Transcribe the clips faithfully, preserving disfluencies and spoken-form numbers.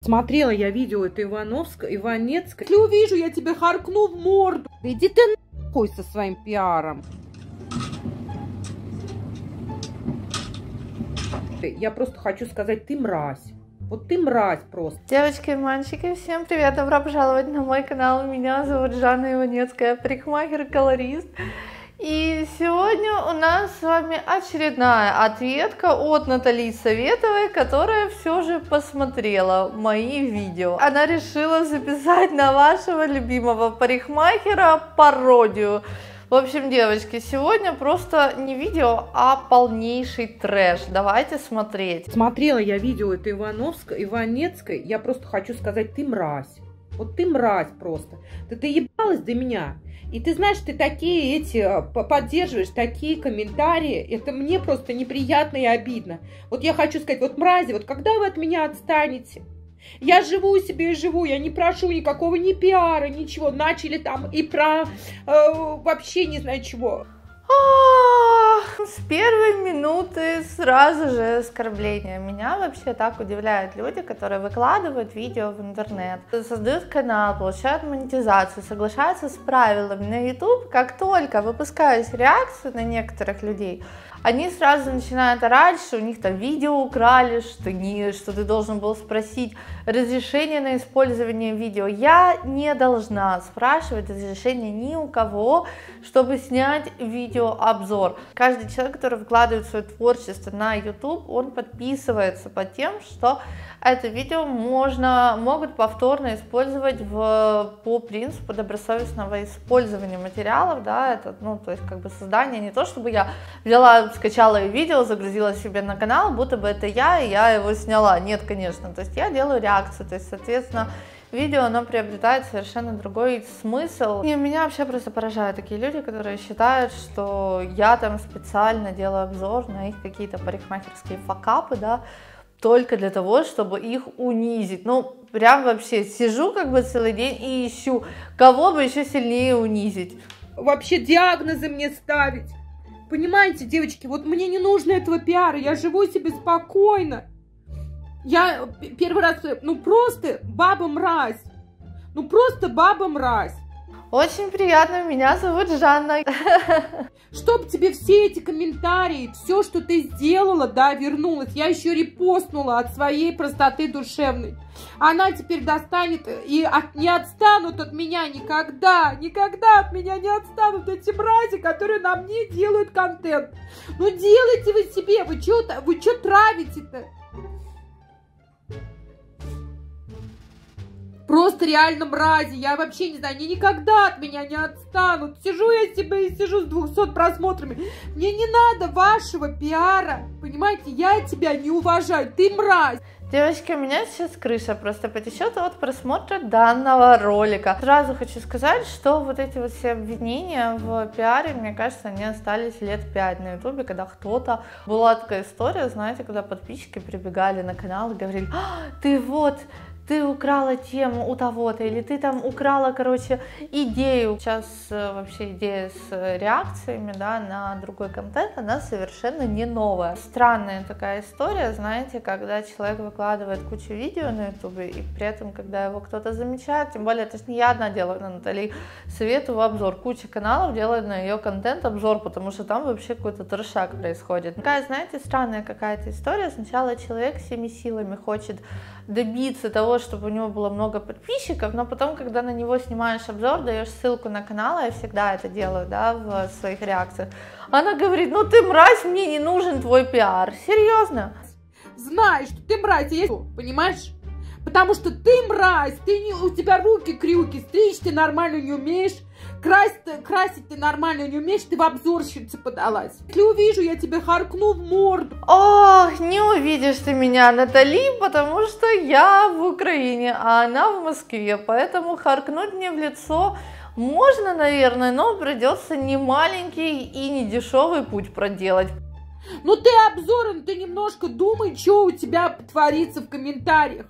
Смотрела я видео это Ивановска, Иванецка. Если увижу, я тебе харкну в морду. Да иди ты нахуй со своим пиаром. Я просто хочу сказать, ты мразь. Вот ты мразь просто. Девочки и мальчики, всем привет! Добро пожаловать на мой канал. Меня зовут Жанна Иванецкая, парикмахер-колорист. И сегодня у нас с вами очередная ответка от Натали Советовой, которая все же посмотрела мои видео. Она решила записать на вашего любимого парикмахера пародию. В общем, девочки, сегодня просто не видео, а полнейший трэш. Давайте смотреть. Смотрела я видео это Ивановска, Иванецкой. Я просто хочу сказать, ты мразь. Вот ты мразь просто. Ты, ты ебалась до меня. И ты знаешь, ты такие эти поддерживаешь, такие комментарии. Это мне просто неприятно и обидно. Вот я хочу сказать, вот мрази, вот когда вы от меня отстанете? Я живу себе и живу, я не прошу никакого ни пиара, ничего. Начали там и про э, вообще не знаю чего. С первой минуты сразу же оскорбление. Меня вообще так удивляют люди, которые выкладывают видео в интернет, создают канал, получают монетизацию, соглашаются с правилами на YouTube. Как только выпускают реакцию на некоторых людей, они сразу начинают орать, что у них там видео украли, что, не, что ты должен был спросить разрешение на использование видео. Я не должна спрашивать разрешение ни у кого, чтобы снять видеообзор. Каждый человек, который выкладывает свое творчество на YouTube, он подписывается под тем, что это видео можно, могут повторно использовать в, по принципу добросовестного использования материалов, да, это, ну, то есть, как бы создание, не то, чтобы я взяла, скачала видео, загрузила себе на канал, будто бы это я, и я его сняла. Нет, конечно, то есть я делаю реакцию, то есть, соответственно, видео, оно приобретает совершенно другой смысл. И меня вообще просто поражают такие люди, которые считают, что я там специально делаю обзор на их какие-то парикмахерские факапы, да, только для того, чтобы их унизить. Ну, прям вообще сижу как бы целый день и ищу, кого бы еще сильнее унизить. Вообще диагнозы мне ставить. Понимаете, девочки, вот мне не нужно этого пиара, я живу себе спокойно. Я первый раз, ну просто баба-мразь. Ну просто баба-мразь. Очень приятно, меня зовут Жанна. Чтоб тебе все эти комментарии, все, что ты сделала, да, вернулось. Я еще репостнула от своей простоты душевной. Она теперь достанет и от, не отстанут от меня никогда. Никогда от меня не отстанут эти мрази, которые на мне делают контент. Ну делайте вы себе, вы что вы что травите-то? Просто реально мрази, я вообще не знаю, они никогда от меня не отстанут. Сижу я себе и сижу с двумястами просмотрами. Мне не надо вашего пиара, понимаете, я тебя не уважаю, ты мразь. Девочки, у меня сейчас крыша просто потечет от просмотра данного ролика. Сразу хочу сказать, что вот эти вот все обвинения в пиаре, мне кажется, они остались лет пять на ютубе, когда кто-то... Была такая история, знаете, когда подписчики прибегали на канал и говорили: а, ты вот... ты украла тему у того-то, или ты там украла, короче, идею. Сейчас вообще идея с реакциями, да, на другой контент, она совершенно не новая. Странная такая история, знаете, когда человек выкладывает кучу видео на ютубе, и при этом, когда его кто-то замечает, тем более, это же не я одна делаю на Натали Советову обзор, куча каналов делает на ее контент обзор, потому что там вообще какой-то трешак происходит. Такая, знаете, странная какая-то история. Сначала человек всеми силами хочет добиться того, чтобы у него было много подписчиков, но потом, когда на него снимаешь обзор, даешь ссылку на канал, я всегда это делаю, да, в своих реакциях, она говорит: ну ты мразь, мне не нужен твой пиар. Серьезно? Знаешь, что ты мразь, есть, понимаешь? Потому что ты мразь, ты не, у тебя руки-крюки, стричь ты нормально не умеешь, красить, красить ты нормально не умеешь, ты в обзорщице подалась. Если увижу, я тебе харкну в морду. Ох, не увидишь ты меня, Натали, потому что я в Украине, а она в Москве, поэтому харкнуть мне в лицо можно, наверное, но придется не маленький и не дешевый путь проделать. Ну ты обзором, ты немножко думай, что у тебя творится в комментариях.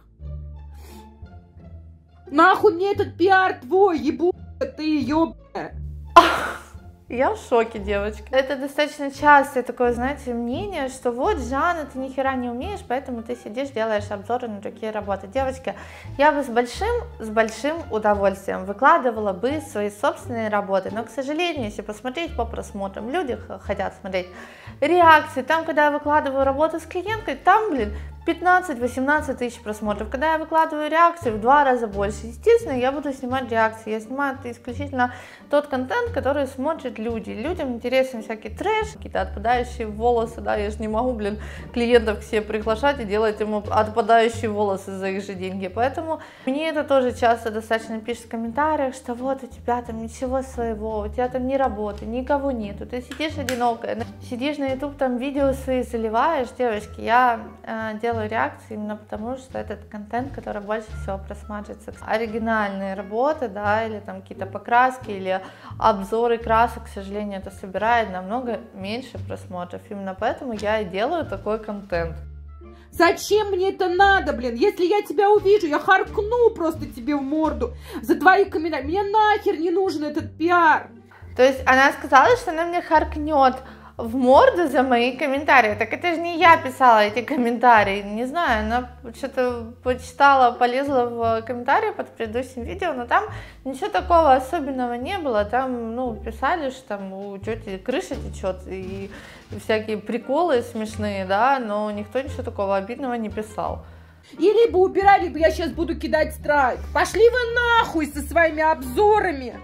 Нахуй мне этот пиар твой, ебу ты, ёбаная. Я в шоке, девочки. Это достаточно частое такое, знаете, мнение, что вот, Жанна, ты ни хера не умеешь, поэтому ты сидишь, делаешь обзоры на другие работы. Девочки, я бы с большим, с большим удовольствием выкладывала бы свои собственные работы, но, к сожалению, если посмотреть по просмотрам, люди хотят смотреть реакции. Там, когда я выкладываю работу с клиенткой, там, блин, пятнадцать-восемнадцать тысяч просмотров. Когда я выкладываю реакции, в два раза больше. Естественно, я буду снимать реакции. Я снимаю исключительно тот контент, который смотрят люди. Людям интересен всякий трэш, какие-то отпадающие волосы, да, я же не могу, блин, клиентов к себе приглашать и делать ему отпадающие волосы за их же деньги. Поэтому мне это тоже часто достаточно пишут в комментариях, что вот у тебя там ничего своего, у тебя там ни работы, никого нету, ты сидишь одинокая, сидишь на YouTube, там видео свои заливаешь. Девочки, я э, делаю реакции именно потому, что этот контент, который больше всего просматривается. Оригинальные работы, да, или там какие-то покраски, или обзоры красок, к сожалению, это собирает намного меньше просмотров. Именно поэтому я и делаю такой контент. Зачем мне это надо, блин? Если я тебя увижу, я харкну просто тебе в морду за твои комментарии. Мне нахер не нужен этот пиар. То есть она сказала, что она мне харкнет в морду за мои комментарии. Так это же не я писала эти комментарии. Не знаю, она что-то почитала, полезла в комментарии под предыдущим видео, но там ничего такого особенного не было. Там, ну, писали, что там у тети крыша течет и всякие приколы смешные, да, но никто ничего такого обидного не писал. И либо убирай, либо я сейчас буду кидать страйк. Пошли вы нахуй со своими обзорами.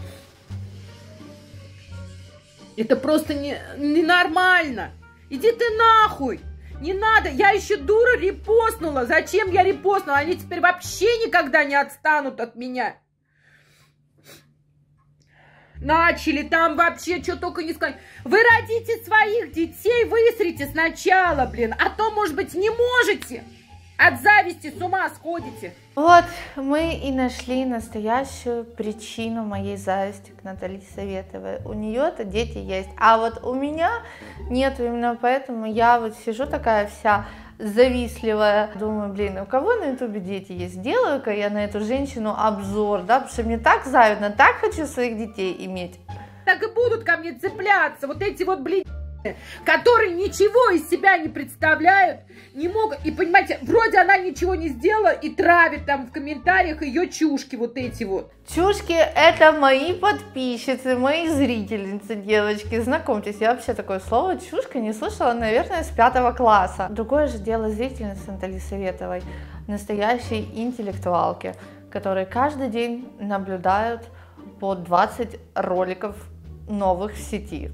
Это просто не, ненормально. Иди ты нахуй. Не надо. Я еще дура репостнула. Зачем я репостнула? Они теперь вообще никогда не отстанут от меня. Начали там вообще что только не сказать. Вы родите своих детей, высрите сначала, блин. А то, может быть, не можете. От зависти с ума сходите. Вот мы и нашли настоящую причину моей зависти к Натали Советовой. У нее-то дети есть, а вот у меня нет. Именно поэтому я вот сижу такая вся завистливая. Думаю, блин, у кого на ютубе дети есть? Сделаю-ка я на эту женщину обзор, да, потому что мне так завидно, так хочу своих детей иметь. Так и будут ко мне цепляться вот эти вот, блин, которые ничего из себя не представляют, не могут, и понимаете, вроде она ничего не сделала и травит там в комментариях ее чушки вот эти вот. Чушки — это мои подписчицы, мои зрительницы, девочки, знакомьтесь, я вообще такое слово чушка не слышала, наверное, с пятого класса. Другое же дело зрительницы Натали Советовой, настоящей интеллектуалки, которые каждый день наблюдают по двадцать роликов новых в сети.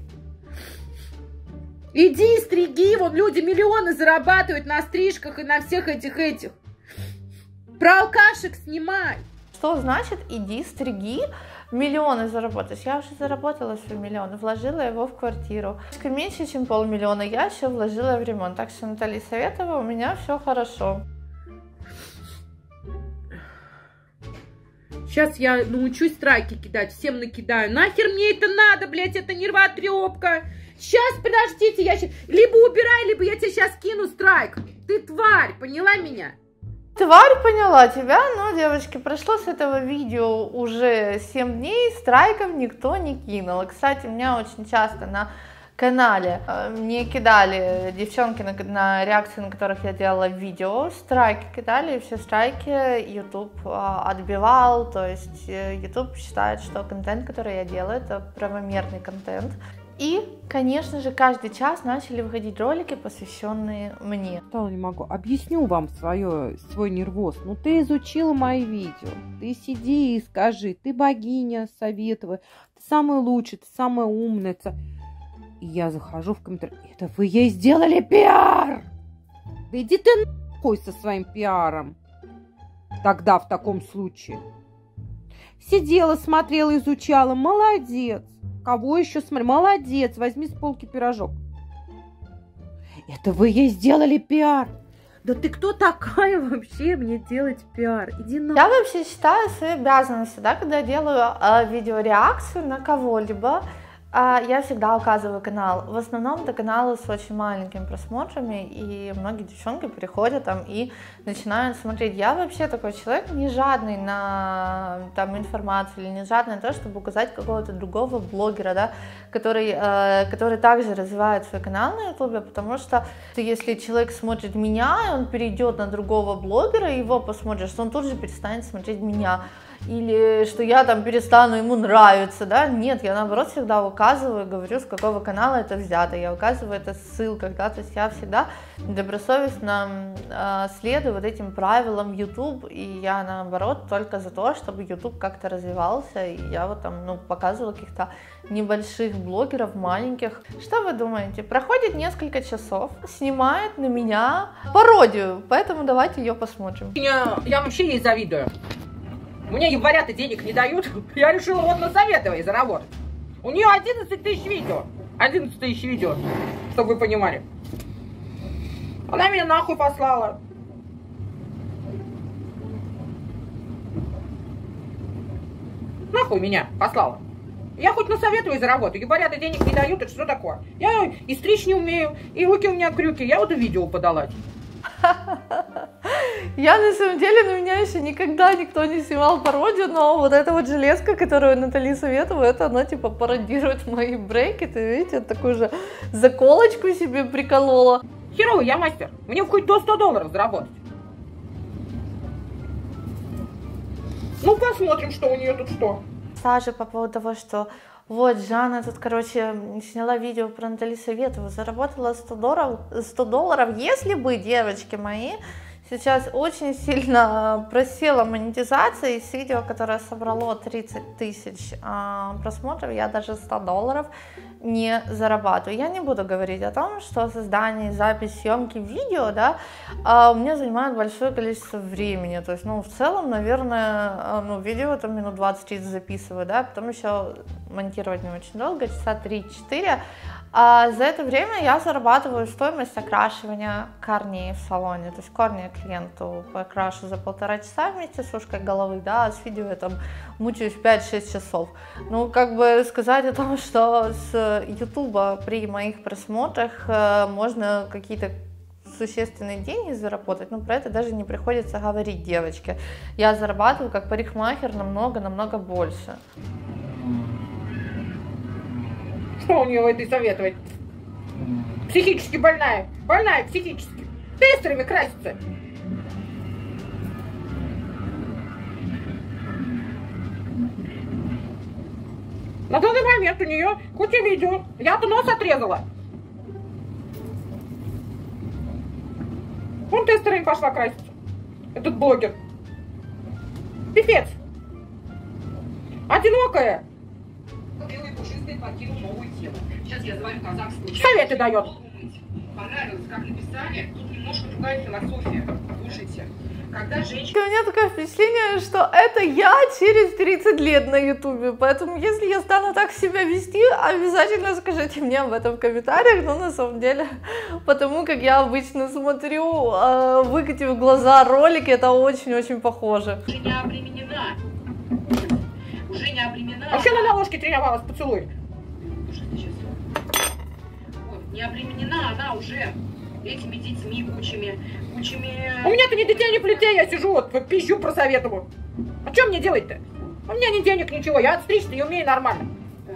Иди стриги, вон люди миллионы зарабатывают на стрижках и на всех этих этих. Про алкашек снимай. Что значит иди стриги, миллионы заработаешь? Я уже заработала свой миллион, вложила его в квартиру. Меньше, чем полмиллиона я еще вложила в ремонт. Так что, Наталья Советова, у меня все хорошо. Сейчас я научусь страйки кидать, всем накидаю. Нахер мне это надо, блядь, это нервотрепка. Сейчас, подождите, я сейчас... Либо убирай, либо я тебе сейчас кину страйк. Ты тварь, поняла меня? Тварь, поняла тебя, но, девочки, прошло с этого видео уже семь дней, страйков никто не кинул. Кстати, меня очень часто на канале э, мне кидали девчонки, на, на реакции, на которых я делала видео, страйки кидали, и все страйки YouTube э, отбивал, то есть э, YouTube считает, что контент, который я делаю, это правомерный контент. И, конечно же, каждый час начали выходить ролики, посвященные мне. Я не могу. Объясню вам свое, свой нервоз. Ну, ты изучила мои видео. Ты сиди и скажи, ты богиня Советовой, ты самая лучшая, ты самая умница. И я захожу в комментарии. Это вы ей сделали пиар! Да иди ты нахуй со своим пиаром. Тогда в таком случае. Сидела, смотрела, изучала. Молодец. Кого еще смотри? Молодец, возьми с полки пирожок. Это вы ей сделали пиар. Да ты кто такая вообще мне делать пиар? Иди на... Я вообще считаю своей обязанностью, да, когда я делаю э, видеореакцию на кого-либо, А я всегда указываю канал. В основном это каналы с очень маленькими просмотрами, и многие девчонки переходят там и начинают смотреть. Я вообще такой человек, не жадный на там информацию, или не жадный на то, чтобы указать какого-то другого блогера, да, который, э, который также развивает свой канал на ютубе, потому что если человек смотрит меня, и он перейдет на другого блогера, и его посмотрит, что он тут же перестанет смотреть меня. Или что я там перестану ему нравиться, да, нет, я наоборот всегда указываю, говорю, с какого канала это взято, я указываю это в ссылках, да, то есть я всегда добросовестно э, следую вот этим правилам YouTube, и я наоборот только за то, чтобы YouTube как-то развивался, и я вот там, ну, показывала каких-то небольших блогеров, маленьких. Что вы думаете? Проходит несколько часов, снимает на меня пародию, поэтому давайте ее посмотрим. Я, я вообще ей завидую. Мне ебаря-то денег не дают, я решила вот на Советовой заработать. У нее одиннадцать тысяч видео, одиннадцать тысяч видео, чтобы вы понимали. Она меня нахуй послала. Нахуй меня послала. Я хоть на Советовой заработаю, ебаря-то денег не дают, это что такое? Я и стричь не умею, и руки у меня крюки, я вот и видео подала. Я на самом деле, на меня еще никогда никто не снимал пародию, но вот эта вот железка, которую Натали Советова, это она типа пародирует мои брекеты, видите, такую же заколочку себе приколола. Херовый я мастер, мне хоть до ста долларов заработать. Ну посмотрим, что у нее тут что. Саша по поводу того, что вот Жанна тут, короче, сняла видео про Натали Советову, заработала сто долларов, сто долларов, если бы, девочки мои, сейчас очень сильно просела монетизация, из видео, которое собрало тридцать тысяч а, просмотров, я даже сто долларов не зарабатываю. Я не буду говорить о том, что создание, запись, съемки видео, да, а, у меня занимает большое количество времени, то есть, ну, в целом, наверное, ну, видео там минут двадцать-тридцать записываю, да, потом еще монтировать не очень долго, часа три-четыре. А за это время я зарабатываю стоимость окрашивания корней в салоне. То есть корни я клиенту покрашу за полтора часа вместе с ушкой головы, да, а с видео я там мучаюсь пять-шесть часов. Ну, как бы сказать о том, что с ютуба при моих просмотрах э, можно какие-то существенные деньги заработать, но про это даже не приходится говорить, девочки. Я зарабатываю как парикмахер намного-намного больше. Что у нее в этой Советовой? Психически больная. Больная психически. Тестерами красится. На данный момент у нее куча видео. Я-то нос отрезала. Вон тестерами пошла краситься. Этот блогер. Пипец. Одинокая. Покинул новую тему. Сейчас я заварю казахскую чай. Советы дает. Понравилось, как написали. Тут немножко другая философия. Слушайте, когда женщина... У меня такое впечатление, что это я через тридцать лет на ютубе, поэтому если я стану так себя вести, обязательно скажите мне об этом в комментариях, но на самом деле, потому как я обычно смотрю, выкатив глаза ролики, это очень-очень похоже. Уже не обременена. Уже не обременена. Вообще она на ложке тренировалась, поцелуй. Вот, не обременена она уже этими детьми кучами, кучами... У меня-то ни детей, ни плетей, я сижу вот пищу про Советову. А что мне делать-то? У меня ни денег, ничего, я отстричься и умею нормально.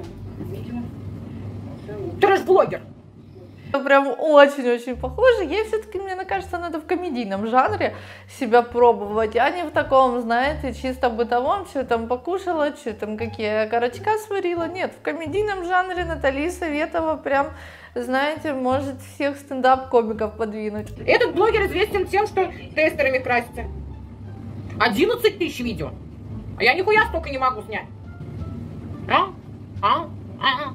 Трэш-блогер. Прям очень-очень похоже. Ей все-таки, мне кажется, надо в комедийном жанре себя пробовать, а не в таком, знаете, чисто бытовом, что там покушала, что там какие окорочка сварила. Нет, в комедийном жанре Натали Советова прям, знаете, может всех стендап-комиков подвинуть. Этот блогер известен тем, что тестерами красится. одиннадцать тысяч видео. А я нихуя столько не могу снять. А? А? А?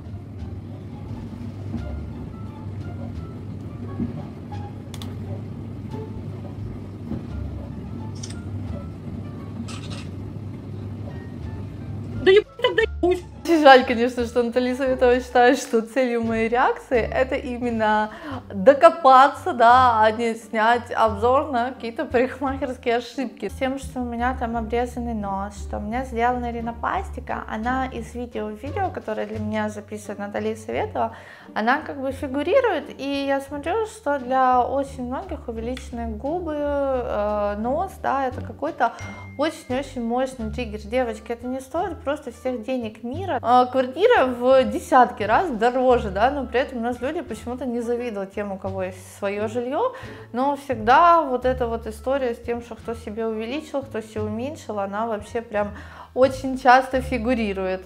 Да ебать, тогда ебусь. жаль, конечно, что Наталья Советова считает, что целью моей реакции это именно докопаться, да, а не снять обзор на какие-то парикмахерские ошибки. С тем, что у меня там обрезанный нос, что у меня сделана ринопластика, она из видео в видео, которое для меня записывает Наталья Советова, она как бы фигурирует, и я смотрю, что для очень многих увеличенные губы, э, нос, да, это какой-то очень-очень мощный триггер. Девочки, это не стоит просто всех денег мира. Э, квартира в десятки раз дороже, да, но при этом у нас люди почему-то не завидуют тем, у кого есть свое жилье, но всегда вот эта вот история с тем, что кто себе увеличил, кто себе уменьшил, она вообще прям очень часто фигурирует.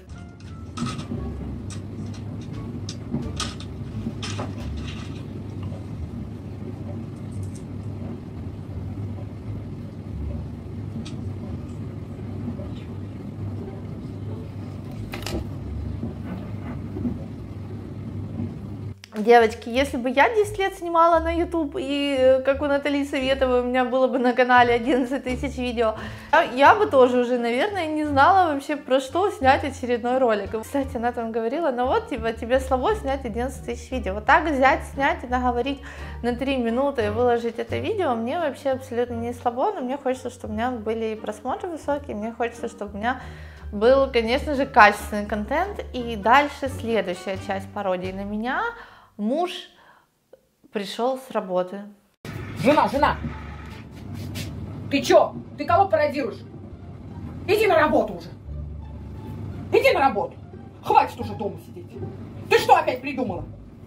Девочки, если бы я десять лет снимала на YouTube, и как у Натальи Советовой у меня было бы на канале одиннадцать тысяч видео, я бы тоже уже, наверное, не знала вообще, про что снять очередной ролик. Кстати, она там говорила, ну вот, типа, тебе слабо снять одиннадцать тысяч видео. Вот так взять, снять и наговорить на три минуты и выложить это видео, мне вообще абсолютно не слабо, но мне хочется, чтобы у меня были и просмотры высокие, мне хочется, чтобы у меня был, конечно же, качественный контент. И дальше следующая часть пародии на меня. Муж пришел с работы. Жена, жена! Ты чё? Ты кого пародируешь? Иди на работу уже! Иди на работу! Хватит уже дома сидеть! Ты что опять придумала?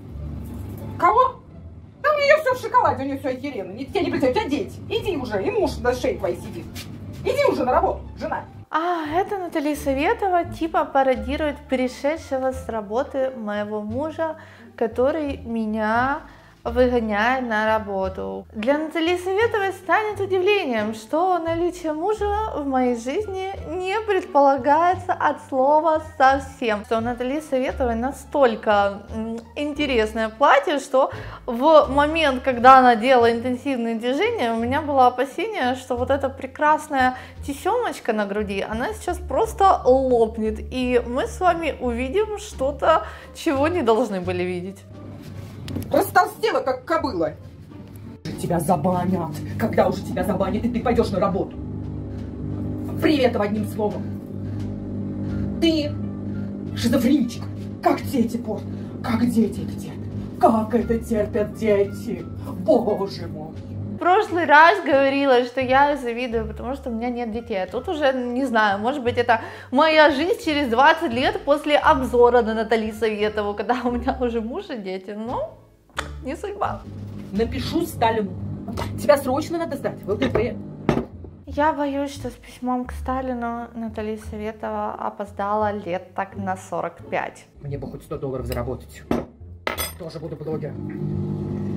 Кого? Да у нее все в шоколаде, у нее все охеренно. Не, тебе не представляю, у тебя дети. Иди уже, и муж на шее твоей сидит. Иди уже на работу, жена. А, это Наталья Советова типа пародирует пришедшего с работы моего мужа, который меня выгоняет на работу. Для Натальи Советовой станет удивлением, что наличие мужа в моей жизни не предполагается от слова совсем. Что у Натальи Советовой настолько интересное платье, что в момент, когда она делала интенсивные движения, у меня было опасение, что вот эта прекрасная тесемочка на груди, она сейчас просто лопнет, и мы с вами увидим что-то, чего не должны были видеть. Растолстела, как кобыла. Тебя забанят. Когда уже тебя забанят, и ты пойдешь на работу? Привет, одним словом. Ты шизофреничка. Как дети портят. Как дети это терпят. Как это терпят дети. Боже мой. В прошлый раз говорила, что я завидую, потому что у меня нет детей. А тут уже, не знаю, может быть, это моя жизнь через двадцать лет после обзора на Наталью Советову, когда у меня уже муж и дети. Ну, не судьба. Напишу Сталину. Тебя срочно надо сдать в ЛДП. Я боюсь, что с письмом к Сталину Наталья Советова опоздала лет так на сорок пять. Мне бы хоть сто долларов заработать. Тоже буду блогером.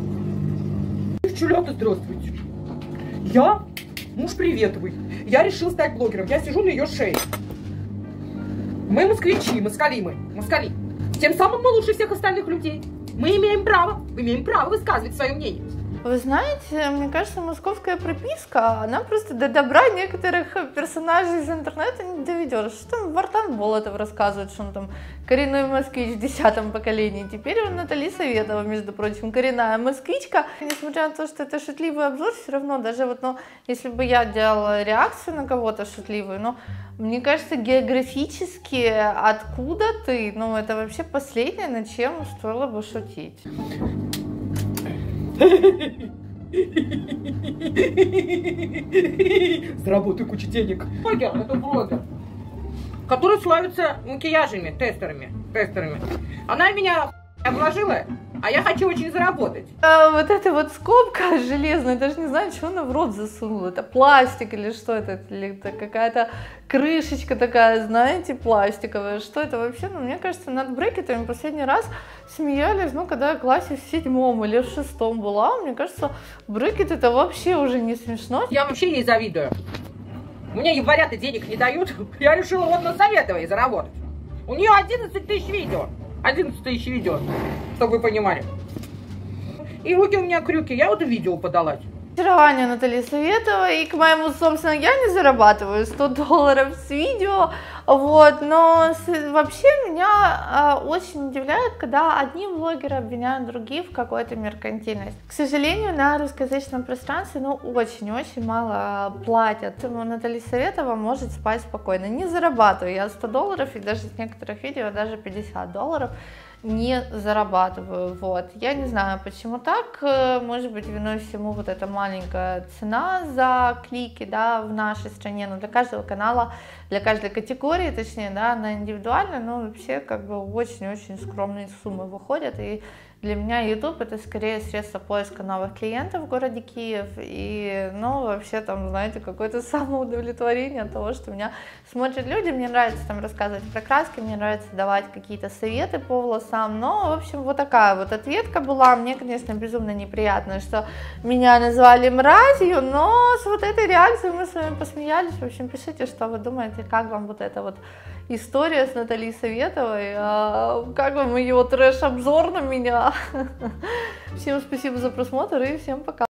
Девчулята, здравствуйте. Я муж Приветовый. Я решил стать блогером. Я сижу на ее шее. Мы москвичи, москали мы, москали. Тем самым мы лучше всех остальных людей. Мы имеем право, имеем право высказывать свое мнение. Вы знаете, мне кажется, московская прописка, она просто до добра некоторых персонажей из интернета не доведет. Что там Вартан Болотов рассказывает, что он там коренной москвич в десятом поколении. Теперь он Наталья Советова, между прочим, коренная москвичка. Несмотря на то, что это шутливый обзор, все равно, даже вот, ну, если бы я делала реакцию на кого-то шутливую, но мне кажется, географически откуда ты, ну, это вообще последнее, над чем стоило бы шутить. Заработаю кучу денег. Блогер, это блогер, который славится макияжами, тестерами, тестерами. Она меня обложила, а я хочу очень заработать. А вот эта вот скобка железная, даже не знаю, что она в рот засунула. Это пластик или что это? Или это какая-то крышечка такая, знаете, пластиковая. Что это вообще? Ну, мне кажется, над брекетами последний раз смеялись, ну, когда я в классе в седьмом или в шестом была. Мне кажется, брекет это вообще уже не смешно. Я вообще ей завидую. Мне января-то денег не дают. Я решила вот на Советовой заработать. У нее одиннадцать тысяч видео. одиннадцать тысяч видео, чтобы вы понимали. И руки у меня крюки. Я вот видео подалась. Очарование Натальи Советовой, и к моему, собственно, я не зарабатываю сто долларов с видео, вот, но с, вообще меня а, очень удивляет, когда одни блогеры обвиняют других в какой-то меркантильности. К сожалению, на русскоязычном пространстве, ну, очень-очень мало платят. Наталья Советова может спать спокойно, не зарабатываю я сто долларов, и даже с некоторых видео даже пятьдесят долларов не зарабатываю, вот, я не знаю, почему так, может быть, виной всему вот эта маленькая цена за клики, да, в нашей стране, но для каждого канала, для каждой категории, точнее, да, она индивидуальна, но вообще, как бы, очень-очень скромные суммы выходят, и для меня YouTube это скорее средство поиска новых клиентов в городе Киев, и, ну, вообще, там, знаете, какое-то самоудовлетворение от того, что меня смотрят люди, мне нравится там рассказывать про краски, мне нравится давать какие-то советы по волосам, но, в общем, вот такая вот ответка была, мне, конечно, безумно неприятно, что меня назвали мразью, но с вот этой реакцией мы с вами посмеялись, в общем, пишите, что вы думаете, как вам вот эта вот история с Натальей Советовой, как вам ее трэш-обзор на меня. Всем спасибо за просмотр и всем пока.